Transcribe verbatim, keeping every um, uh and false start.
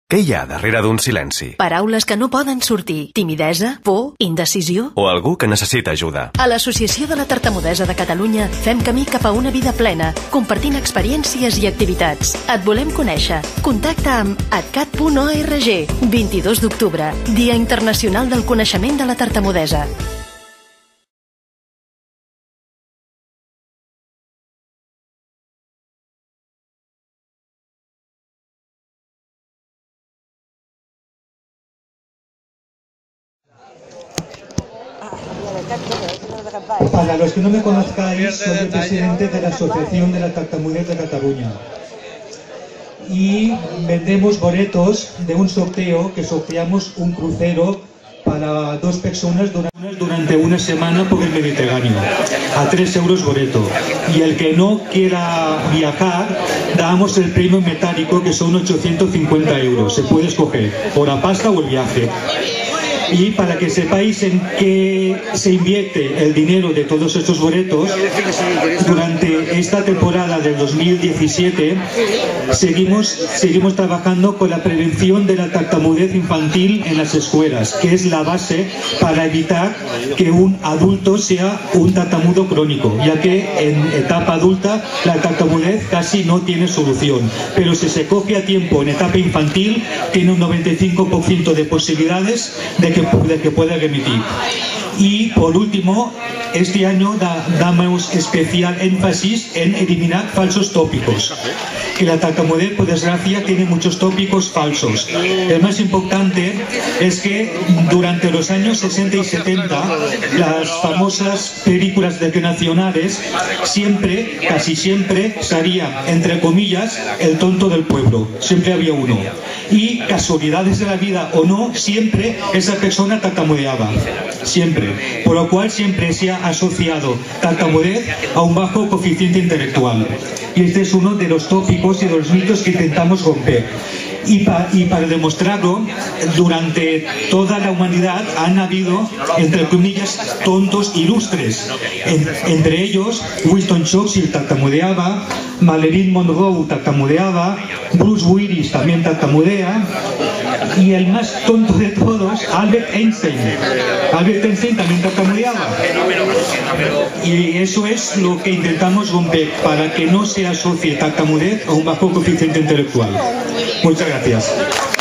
Què hi ha darrere d'un silenci? Paraules que no poden sortir. Timidesa, por, indecisió. O algú que necessita ajuda. A l'Associació de la Tartamudesa de Catalunya fem camí cap a una vida plena, compartint experiències i activitats. Et volem conèixer. Contacta amb atcat punt org. vint-i-dos d'octubre, Dia Internacional del Coneixement de la Tartamudesa. Para los que no me conozcáis, soy el presidente de la Asociación de la Tartamudez de Cataluña. Y vendemos boletos de un sorteo, que sorteamos un crucero para dos personas durante una semana por el Mediterráneo, a tres euros boleto. Y el que no quiera viajar, damos el premio metálico, que son ochocientos cincuenta euros. Se puede escoger o la pasta o el viaje. Y para que sepáis en qué se invierte el dinero de todos estos boletos, durante esta temporada del dos mil diecisiete seguimos, seguimos trabajando con la prevención de la tartamudez infantil en las escuelas, que es la base para evitar que un adulto sea un tartamudo crónico, ya que en etapa adulta la tartamudez casi no tiene solución, pero si se coge a tiempo en etapa infantil tiene un noventa y cinco por ciento de posibilidades de que de que pueda remitir. Y por último, este año da, damos especial énfasis en eliminar falsos tópicos, que la tartamudez, por desgracia, tiene muchos tópicos falsos. El más importante es que durante los años sesenta y setenta, las famosas películas declinacionales siempre, casi siempre, salía, entre comillas, el tonto del pueblo. Siempre había uno. Y casualidades de la vida o no, siempre esa persona tartamudeaba. Siempre. Por lo cual siempre se ha asociado tartamudez a un bajo coeficiente intelectual. Y este es uno de los tópicos y de los mitos que intentamos romper. Y, pa, y para demostrarlo, durante toda la humanidad han habido, entre comillas, tontos ilustres. En, entre ellos, Winston Churchill tartamudeaba, Marilyn Monroe tartamudeaba, Bruce Willis también tartamudea, y el más tonto de todos, Albert Einstein. Albert Einstein también tartamudeaba. Y eso es lo que intentamos romper, para que no se asocie tartamudez a un bajo coeficiente intelectual. Muchas gracias.